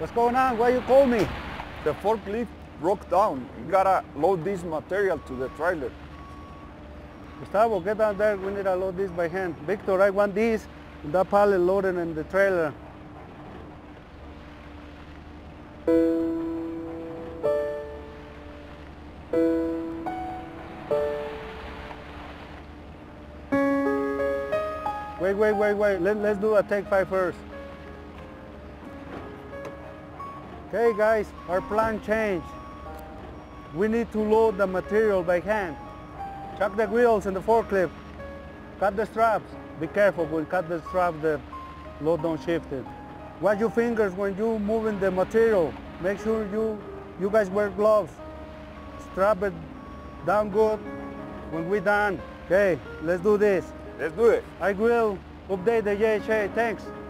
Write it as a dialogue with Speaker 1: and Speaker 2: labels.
Speaker 1: What's going on? Why you call me?
Speaker 2: The forklift broke down. You gotta load this material to the trailer.
Speaker 1: Gustavo, get down there. We need to load this by hand. Victor, I want this and that pallet loaded in the trailer. Wait. Let's do a take 5 first. Okay, guys, our plan changed. We need to load the material by hand. Chuck the wheels in the forklift. Cut the straps. Be careful when you cut the strap, the load don't shift it. Watch your fingers when you moving the material. Make sure you guys wear gloves. Strap it down good when we're done. Okay, let's do this.
Speaker 2: Let's do it.
Speaker 1: I will update the JHA. Thanks.